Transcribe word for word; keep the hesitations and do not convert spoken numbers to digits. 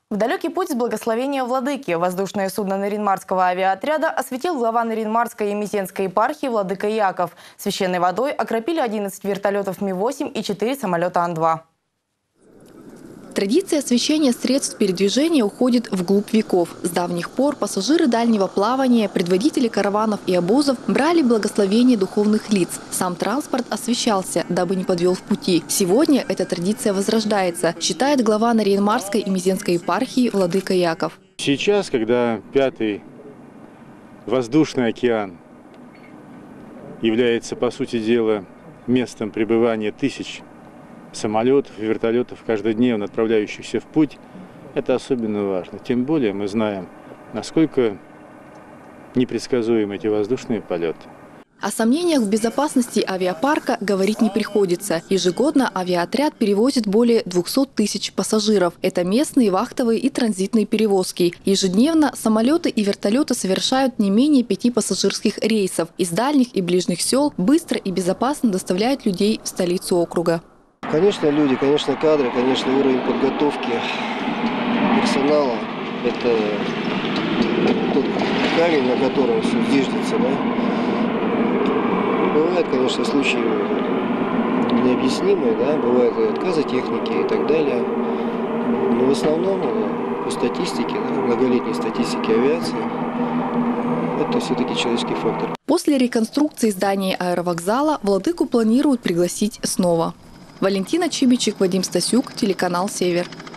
В далекий путь с благословения владыки воздушное судно Нарин-Марского авиаотряда осветил глава Нарин-Марской и Мезенской епархии владыка Яков. Священной водой окропили одиннадцать вертолетов Ми восемь и четыре самолета Ан два. Традиция освещения средств передвижения уходит вглубь веков. С давних пор пассажиры дальнего плавания, предводители караванов и обозов брали благословение духовных лиц. Сам транспорт освещался, дабы не подвел в пути. Сегодня эта традиция возрождается, считает глава Нарин-Марской и Мезенской епархии владыка Яков. Сейчас, когда Пятый воздушный океан является, по сути дела, местом пребывания тысяч самолетов и вертолетов, каждодневно отправляющихся в путь, это особенно важно. Тем более мы знаем, насколько непредсказуемы эти воздушные полеты. О сомнениях в безопасности авиапарка говорить не приходится. Ежегодно авиаотряд перевозит более двухсот тысяч пассажиров. Это местные, вахтовые и транзитные перевозки. Ежедневно самолеты и вертолеты совершают не менее пяти пассажирских рейсов. Из дальних и ближних сел быстро и безопасно доставляют людей в столицу округа. Конечно, люди, конечно, кадры, конечно, уровень подготовки персонала. Это тот камень, на котором все зиждется, да? Бывают, конечно, случаи необъяснимые, да, бывают и отказы техники и так далее. Но в основном, по статистике, да, многолетней статистике авиации, это все-таки человеческий фактор. После реконструкции здания аэровокзала владыку планируют пригласить снова. Валентина Чибичек, Вадим Стасюк, телеканал «Север».